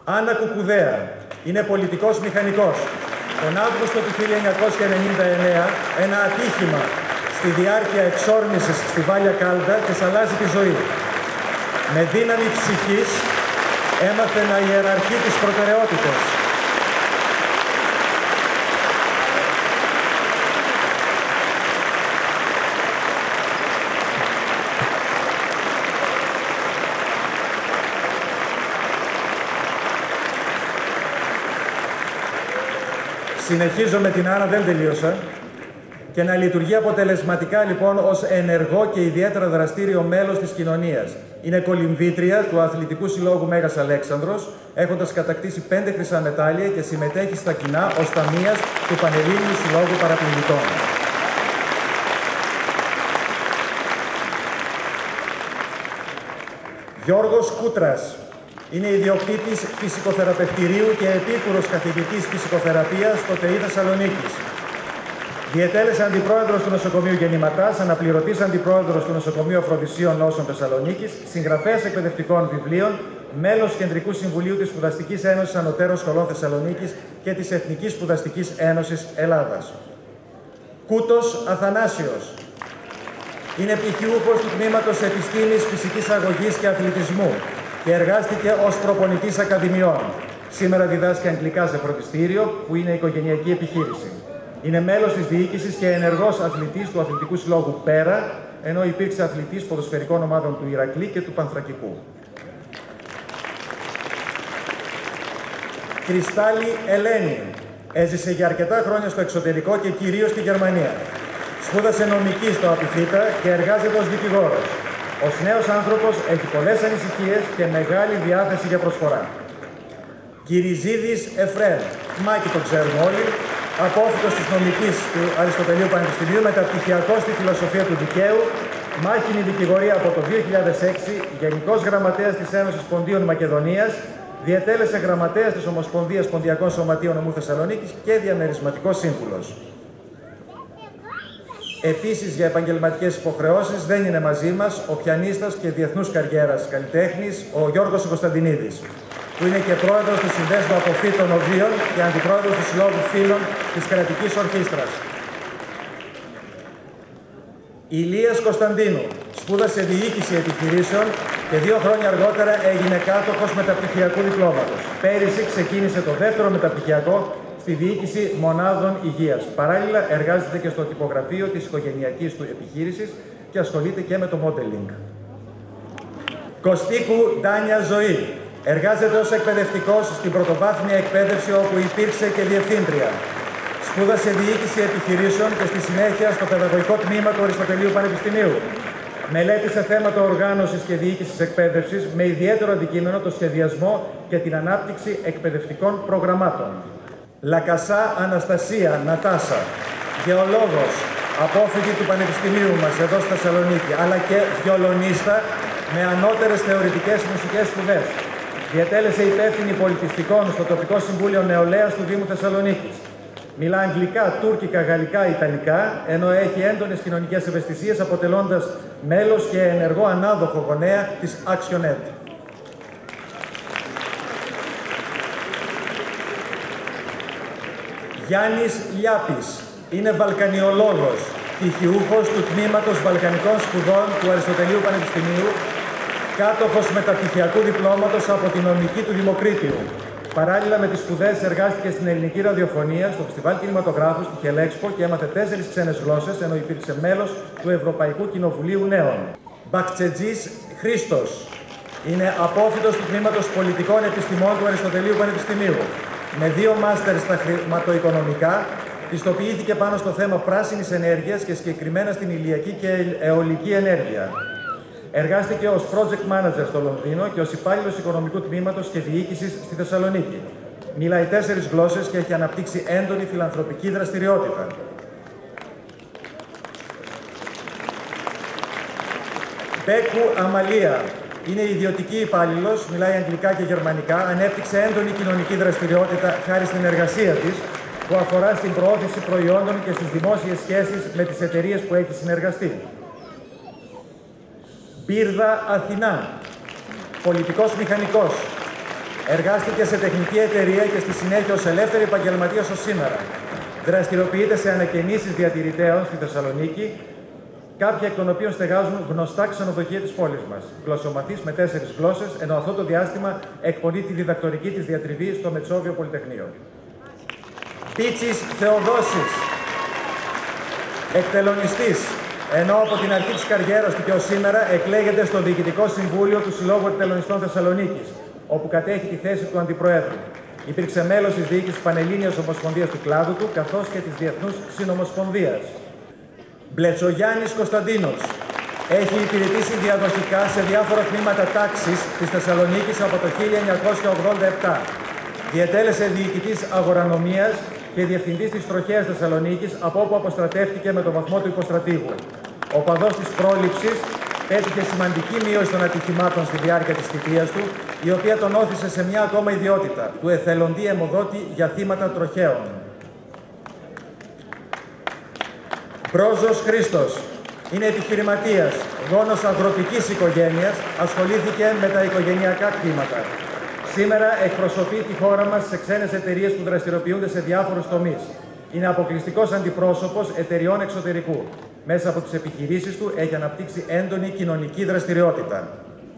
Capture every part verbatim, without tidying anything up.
Άννα Κουκουδέα είναι πολιτικός μηχανικός. Τον Αύγουστο του χίλια εννιακόσια ενενήντα εννέα, ένα ατύχημα στη διάρκεια εξόρμησης στη Βάλια Κάλτα της αλλάζει τη ζωή. Με δύναμη ψυχής έμαθε να ιεραρχεί τις προτεραιότητες. Συνεχίζω με την Άννα, δεν τελείωσα. Και να λειτουργεί αποτελεσματικά λοιπόν ως ενεργό και ιδιαίτερα δραστήριο μέλος της κοινωνίας. Είναι κολυμβήτρια του Αθλητικού Συλλόγου Μέγας Αλέξανδρος, έχοντας κατακτήσει πέντε χρυσά μετάλλια και συμμετέχει στα κοινά ως ταμείας του Πανελλήνιου Συλλόγου Παραπληκτικών. Γιώργος Κούτρας είναι ιδιοκτήτης φυσικοθεραπευτηρίου και επίκουρος καθηγητής φυσικοθεραπείας στο ΤΕΙ Θεσσαλονίκης. Διετέλεσε αντιπρόεδρος του Νοσοκομείου Γεννηματάς, αναπληρωτής αντιπρόεδρος του Νοσοκομείου Αφροδισίων Νόσων Θεσσαλονίκης, συγγραφέας εκπαιδευτικών βιβλίων, μέλος Κεντρικού Συμβουλίου της Σπουδαστικής Ένωσης Ανωτέρων Σχολών Θεσσαλονίκης και της Εθνικής Σπουδαστικής Ένωσης Ελλάδας. Κούτος Αθανάσιος είναι πτυχιούχος του Τμήματος Επιστήμης Φυσικής Αγωγής και Αθλητισμού και εργάστηκε ως προπονητής ακαδημιών. Σήμερα διδάσκει αγγλικά σε φροντιστήριο, που είναι οικογενειακή επιχείρηση. Είναι μέλος της διοίκησης και ενεργός αθλητής του Αθλητικού Συλλόγου Πέρα, ενώ υπήρξε αθλητής ποδοσφαιρικών ομάδων του Ηρακλή και του Πανθρακικού. Κρυστάλλη Ελένη έζησε για αρκετά χρόνια στο εξωτερικό και κυρίως στη Γερμανία. Σπούδασε νομική στο Απιθύτα και εργάζεται ως δικηγόρος. Ως νέος άνθρωπος έχει πολλές ανησυχίες και μεγάλη διάθεση για προσφορά. Κυριζίδης Εφρέμ, Μάκη το ξέρουμε όλοι, απόφοιτος της νομικής του Αριστοτελείου Πανεπιστημίου, μεταπτυχιακό στη φιλοσοφία του δικαίου, μάχημη δικηγορία από το δύο χιλιάδες έξι, γενικός γραμματέας της Ένωσης Ποντίων Μακεδονίας, διετέλεσε γραμματέας της Ομοσπονδίας Ποντιακών Σωματείων Νομού Θεσσαλονίκης και διαμερισματικός σύμβουλος. Επίσης, για επαγγελματικές υποχρεώσεις δεν είναι μαζί μας ο πιανίστας και διεθνούς καριέρας καλλιτέχνης, ο Γιώργος Κωνσταντινίδης, που είναι και πρόεδρος του Συνδέσμου Αποφύτων Οδείων και αντιπρόεδρος του Συλλόγου Φίλων της Κρατικής Ορχήστρας. Ηλίας Κωνσταντίνου σπούδασε διοίκηση επιχειρήσεων και δύο χρόνια αργότερα έγινε κάτοχος μεταπτυχιακού διπλώματος. Πέρυσι ξεκίνησε το δεύτερο μεταπτυχιακό στη διοίκηση μονάδων υγείας. Παράλληλα, εργάζεται και στο τυπογραφείο της οικογενειακής του επιχείρησης και ασχολείται και με το modeling. Κωστίκου Ντάνια Ζωή. Εργάζεται ως εκπαιδευτικός στην πρωτοβάθμια εκπαίδευση, όπου υπήρξε και διευθύντρια. Σπούδασε διοίκηση επιχειρήσεων και στη συνέχεια στο παιδαγωγικό τμήμα του Αριστοτελείου Πανεπιστημίου. Μελέτησε θέματα οργάνωσης και διοίκησης εκπαίδευσης με ιδιαίτερο αντικείμενο το σχεδιασμό και την ανάπτυξη εκπαιδευτικών προγραμμάτων. Λακασά Αναστασία Νατάσα, γεωλόγος, απόφοιτη του Πανεπιστημίου μας εδώ στη Θεσσαλονίκη, αλλά και βιολονίστα με ανώτερες θεωρητικές μουσικές σπουδές. Διατέλεσε υπεύθυνη πολιτιστικών στο τοπικό Συμβούλιο Νεολαίας του Δήμου Θεσσαλονίκης. Μιλά αγγλικά, τουρκικά, γαλλικά, ιταλικά, ενώ έχει έντονες κοινωνικές ευαισθησίες, αποτελώντας μέλος και ενεργό ανάδοχο γονέα της Actioned. Γιάννης Λιάπης είναι βαλκανιολόγος, πτυχιούχος του Τμήματος Βαλκανικών Σπουδών του Αριστοτελείου Πανεπιστημίου, κάτοχος μεταπτυχιακού διπλώματος από την νομική του Δημοκρίτιου. Παράλληλα με τις σπουδές εργάστηκε στην ελληνική ραδιοφωνία, στο Φεστιβάλ Κινηματογράφου, στη Χελέξπο και έμαθε τέσσερις ξένες γλώσσες, ενώ υπήρξε μέλος του Ευρωπαϊκού Κοινοβουλίου Νέων. Μπαχτσετζής Χρήστος είναι απόφοιτος του Τμήματος Πολιτικών Επιστημών του Αριστοτελείου Πανεπιστημίου. Με δύο μάστερ στα χρηματοοικονομικά, πιστοποιήθηκε πάνω στο θέμα πράσινης ενέργειας και συγκεκριμένα στην ηλιακή και αιωλική ενέργεια. Εργάστηκε ως project manager στο Λονδίνο και ως υπάλληλος οικονομικού τμήματος και διοίκησης στη Θεσσαλονίκη. Μιλάει τέσσερις γλώσσες και έχει αναπτύξει έντονη φιλανθρωπική δραστηριότητα. Μπέκου Αμαλία είναι ιδιωτική υπάλληλος, μιλάει αγγλικά και γερμανικά, ανέπτυξε έντονη κοινωνική δραστηριότητα χάρη στην εργασία της, που αφορά στην προώθηση προϊόντων και στις δημόσιες σχέσεις με τις εταιρείες που έχει συνεργαστεί. Μπύρδα Αθηνά, πολιτικός μηχανικός. Εργάστηκε σε τεχνική εταιρεία και στη συνέχεια ως ελεύθερη επαγγελματίας ως σήμερα. Δραστηριοποιείται σε ανακαινήσεις διατηρητέων στη Θεσσαλονίκη, κάποια εκ των οποίων στεγάζουν γνωστά ξενοδοχεία της πόλης μας. Γλωσσομαθής με τέσσερις γλώσσες, ενώ αυτό το διάστημα εκπονεί τη διδακτορική της διατριβή στο Μετσόβιο Πολυτεχνείο. Πίτσης Θεοδόσης, εκτελονιστής, ενώ από την αρχή της καριέρας του και ως σήμερα εκλέγεται στο Διοικητικό Συμβούλιο του Συλλόγου Εκτελονιστών Θεσσαλονίκης, όπου κατέχει τη θέση του Αντιπροέδρου. Υπήρξε μέλος της διοίκησης Πανελλήνιας Ομοσπονδίας του κλάδου του, καθώς και της Διεθνούς Συνομοσπονδίας. Μπλετσογιάννης Κωνσταντίνος. Έχει υπηρετήσει διαδοχικά σε διάφορα τμήματα τάξης της Θεσσαλονίκης από το χίλια εννιακόσια ογδόντα επτά. Διετέλεσε διοικητής αγορανομίας και διευθυντής της Τροχέας Θεσσαλονίκης, από όπου αποστρατεύτηκε με το βαθμό του υποστρατήγου. Ο παδός της πρόληψης πέτυχε σημαντική μείωση των ατυχημάτων στη διάρκεια της θητείας του, η οποία τον όθησε σε μια ακόμα ιδιότητα, του εθελοντή αιμοδότη για θύματα τροχαίων. Μπρόζος Χρήστος. Είναι επιχειρηματίας, γόνος αγροτικής οικογένειας, ασχολήθηκε με τα οικογενειακά κτήματα. Σήμερα εκπροσωπεί τη χώρα μας σε ξένες εταιρείες που δραστηριοποιούνται σε διάφορους τομείς. Είναι αποκλειστικός αντιπρόσωπος εταιριών εξωτερικού. Μέσα από τις επιχειρήσεις του έχει αναπτύξει έντονη κοινωνική δραστηριότητα.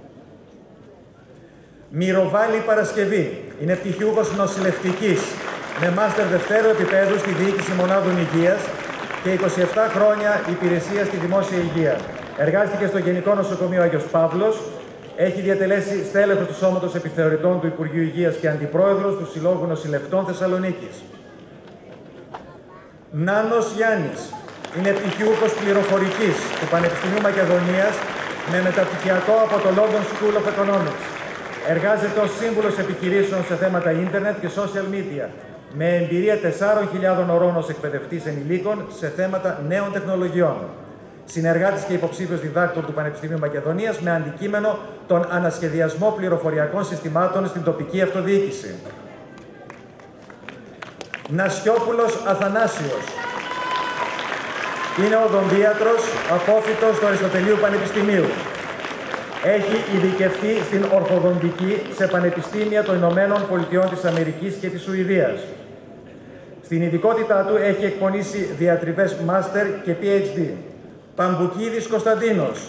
Μυροβάλη Παρασκευή. Είναι πτυχιούχος νοσηλευτικής με μάστερ δευτέρου επίπεδου στη διοίκηση μονάδων υγείας και είκοσι επτά χρόνια υπηρεσία στη δημόσια υγεία. Εργάστηκε στο Γενικό Νοσοκομείο Άγιος Παύλος. Έχει διατελέσει στέλεχος του Σώματος Επιθεωρητών του Υπουργείου Υγείας και αντιπρόεδρος του Συλλόγου Νοσηλευτών Θεσσαλονίκης. Νάνος Γιάννης. Είναι πτυχιούχος πληροφορικής του Πανεπιστημίου Μακεδονίας με μεταπτυχιακό από το London School of Economics. Εργάζεται ως σύμβουλος επιχειρήσεων σε θέματα ίντερνετ και social media, με εμπειρία τεσσάρων χιλιάδων ωρών ως εκπαιδευτής ενηλίκων σε θέματα νέων τεχνολογιών. Συνεργάτης και υποψήφιος διδάκτορ του Πανεπιστημίου Μακεδονίας με αντικείμενο τον ανασχεδιασμό πληροφοριακών συστημάτων στην τοπική αυτοδιοίκηση. Νασιόπουλος Αθανάσιος. Είναι οδοντίατρος, απόφοιτος του Αριστοτελείου Πανεπιστημίου. Έχει ειδικευτεί στην ορθοδοντική σε πανεπιστήμια των Ηνωμένων Πολιτειών της Αμερικής και της Σουηδίας. Στην ειδικότητά του έχει εκπονήσει διατριβές Μάστερ και πι έιτς ντι. Παμπουκίδης Κωνσταντίνος.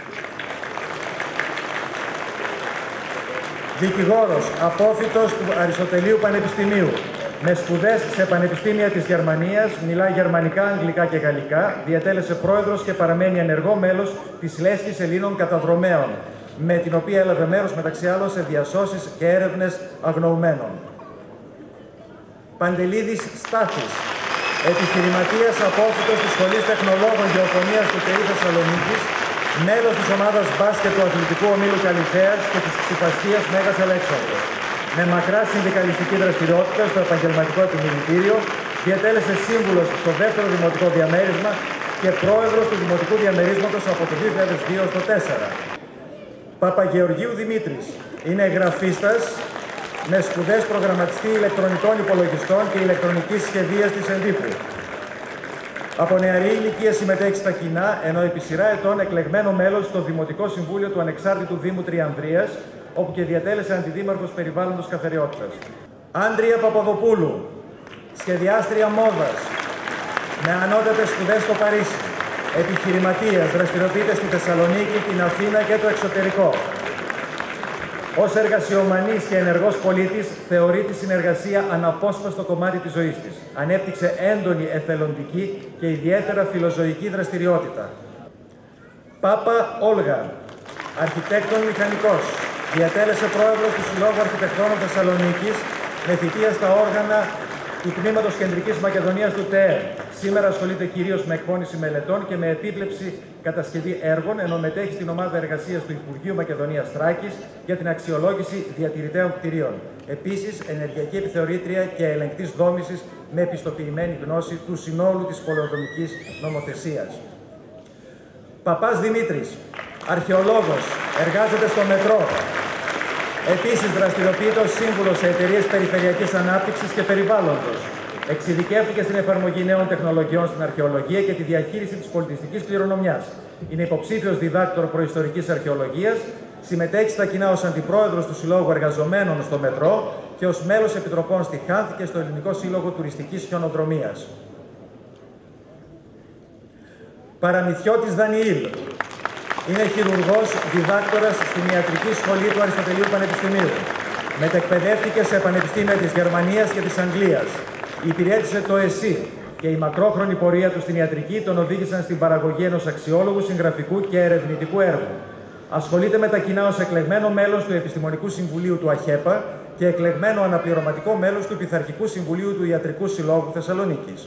Δικηγόρος, απόφοιτος του Αριστοτελείου Πανεπιστημίου. Με σπουδές σε πανεπιστήμια της Γερμανίας, μιλά γερμανικά, αγγλικά και γαλλικά, διατέλεσε πρόεδρος και παραμένει ενεργό μέλος της Λέσχης Ελλήνων Καταδρομέων, με την οποία έλαβε μέρος μεταξύ άλλων σε διασώσεις και έρευνες αγνοουμένων. Παντελίδης Στάθης. Επιχειρηματίας, απόφοιτος της Σχολής Τεχνολόγων Γεωφωνίας του ΤΕΙ Θεσσαλονίκης, μέλος της ομάδας μπάσκετ του Αθλητικού Ομίλου Καλυθέας και της Ξυπαστίας Μέγας Αλέξανδρος. Με μακρά συνδικαλιστική δραστηριότητα στο επαγγελματικό επιμελητήριο, διατέλεσε σύμβουλος στο δεύτερο δημοτικό διαμέρισμα και πρόεδρος του δημοτικού διαμερίσματος από το δύο χιλιάδες δύο στο δύο χιλιάδες τέσσερα. Παπαγεωργίου Δημήτρης. Είναι γραφίστας με σπουδές προγραμματιστή ηλεκτρονικών υπολογιστών και ηλεκτρονικής σχεδίασης εντύπου. Από νεαρή ηλικία συμμετέχει στα κοινά, ενώ επί σειρά ετών εκλεγμένο μέλος στο Δημοτικό Συμβούλιο του Ανεξάρτητου Δήμου Τριανδρίας, όπου και διατέλεσε αντιδήμαρχος περιβάλλοντος Καθαριότητας. Άντρια Παπαδοπούλου. Σχεδιάστρια μόδας. Με ανώτατες σπουδές στο Παρίσι. Επιχειρηματίας, δραστηριοποιείται στη Θεσσαλονίκη, την Αθήνα και το εξωτερικό. Ως εργασιομανής και ενεργός πολίτης, θεωρεί τη συνεργασία αναπόσπαστο κομμάτι της ζωής της. Ανέπτυξε έντονη εθελοντική και ιδιαίτερα φιλοζωική δραστηριότητα. Πάπα Όλγα. Αρχιτέκτον μηχανικός. Διατέλεσε πρόεδρος του Συλλόγου Αρχιτεκτόνων Θεσσαλονίκης με θητεία στα όργανα του Τμήματος Κεντρικής Μακεδονίας του ΤΕΕ. Σήμερα ασχολείται κυρίως με εκπόνηση μελετών και με επίβλεψη κατασκευή έργων, ενώ μετέχει στην ομάδα εργασίας του Υπουργείου Μακεδονίας Θράκης για την αξιολόγηση διατηρητέων κτηρίων. Επίσης, ενεργειακή επιθεωρήτρια και ελεγκτής δόμησης με επιστοποιημένη γνώση του συνόλου της πολεοδομικής νομοθεσίας. Παπάς Δημήτρης. Αρχαιολόγος. Εργάζεται στο μετρό. Επίσης, δραστηριοποιείται ως σύμβουλος σε εταιρείες περιφερειακής ανάπτυξης και περιβάλλοντος. Εξειδικεύτηκε στην εφαρμογή νέων τεχνολογιών στην αρχαιολογία και τη διαχείριση της πολιτιστικής κληρονομιάς. Είναι υποψήφιος διδάκτορ προϊστορικής αρχαιολογίας Συμμετέχει στα κοινά ως αντιπρόεδρος του Συλλόγου Εργαζομένων στο Μετρό και ως μέλος επιτροπών στη ΧΑΝΘ και στο Ελληνικό Σύλλογο Τουριστικής Χιονοδρομίας. Παραμυθιώτης Δανιήλ. Είναι χειρουργός, διδάκτορας στην Ιατρική Σχολή του Αριστοτελείου Πανεπιστημίου. Μετεκπαιδεύτηκε σε πανεπιστήμια της Γερμανίας και της Αγγλίας. Υπηρέτησε το ΕΣΥ και η μακρόχρονη πορεία του στην ιατρική τον οδήγησαν στην παραγωγή ενός αξιόλογου συγγραφικού και ερευνητικού έργου. Ασχολείται με τα κοινά ως εκλεγμένο μέλος του Επιστημονικού Συμβουλίου του ΑΧΕΠΑ και εκλεγμένο αναπληρωματικό μέλος του Πειθαρχικού Συμβουλίου του Ιατρικού Συλλόγου Θεσσαλονίκης.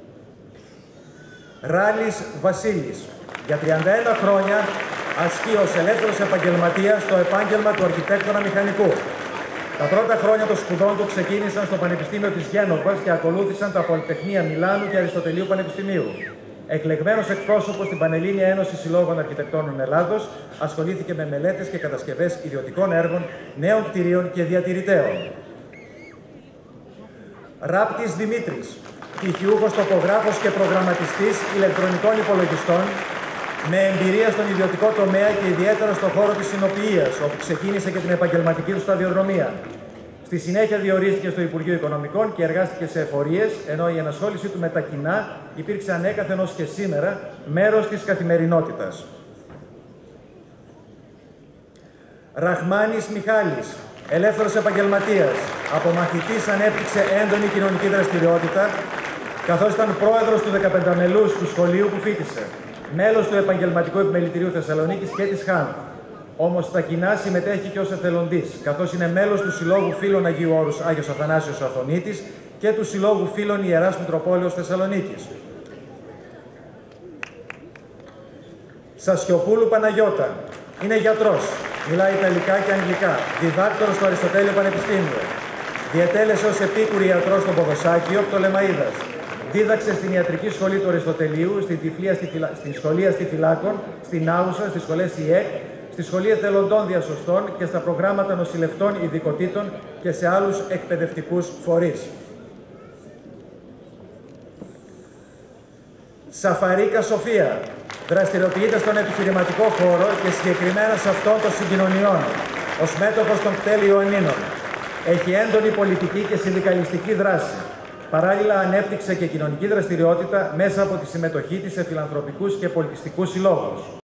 Ράλης Βασίλης. Για τριάντα ένα χρόνια ασκεί ως ελεύθερος επαγγελματίας το επάγγελμα του αρχιτέκτονα μηχανικού. Τα πρώτα χρόνια των σπουδών του ξεκίνησαν στο Πανεπιστήμιο της Γένοβας και ακολούθησαν τα Πολυτεχνία Μιλάνου και Αριστοτελείου Πανεπιστημίου. Εκλεγμένος εκπρόσωπος στην Πανελλήνια Ένωση Συλλόγων Αρχιτεκτόνων Ελλάδος, ασχολήθηκε με μελέτες και κατασκευές ιδιωτικών έργων, νέων κτηρίων και διατηρητέων. Ράπτης Δημήτρης. Πτυχιούχος τοπογράφος και προγραμματιστής ηλεκτρονικών υπολογιστών, με εμπειρία στον ιδιωτικό τομέα και ιδιαίτερα στον χώρο της συνοποιείας, όπου ξεκίνησε και την επαγγελματική του σταδιοδρομία. Στη συνέχεια διορίστηκε στο Υπουργείο Οικονομικών και εργάστηκε σε εφορίες, ενώ η ενασχόλησή του με τα κοινά υπήρξε ανέκαθεν ως και σήμερα μέρος της καθημερινότητας. Ραχμάνης Μιχάλης. Ελεύθερος επαγγελματίας. Από μαθητής ανέπτυξε έντονη κοινωνική δραστηριότητα, καθώς ήταν πρόεδρος του δεκαπενταμελούς του σχολείου που φοιτησε. Μέλος του Επαγγελματικού Επιμελητηρίου Θεσσαλονίκης και της ΧΑΝΘ. Όμως στα κοινά συμμετέχει και ως εθελοντής, καθώς είναι μέλος του Συλλόγου Φίλων Αγίου Όρους Άγιος Αθανάσιος Αθωνίτης και του Συλλόγου Φίλων Ιεράς Μητροπόλεως Θεσσαλονίκης. Σασιοπούλου Παναγιώτα. Είναι γιατρός. Μιλάει Ιταλικά και Αγγλικά. Διδάκτορος στο Αριστοτέλειο Πανεπιστήμιο. Διετέλεσε ως επίκουρη ιατρός στο Ποδοσάκιο, Πτολεμαΐδας. Δίδαξε στην Ιατρική Σχολή του Αριστοτελείου, στην, Τυφλία, στη, Φυλα... στην Σχολή Αστιφυλάκων, στην Άουσα, στις σχολές ΙΕΚ, στη Σχολή Εθελοντών Διασωστών και στα προγράμματα νοσηλευτών ειδικοτήτων και σε άλλους εκπαιδευτικούς φορείς. Σαφαρίκα Σοφία. Δραστηριοποιείται στον επιχειρηματικό χώρο και συγκεκριμένα σε αυτόν των συγκοινωνιών, ως μέτοχος των κτέλ Ιωαννίνων. Έχει έντονη πολιτική και συνδικαλιστική δράση. Παράλληλα, ανέπτυξε και κοινωνική δραστηριότητα μέσα από τη συμμετοχή της σε φιλανθρωπικούς και πολιτιστικούς συλλόγους.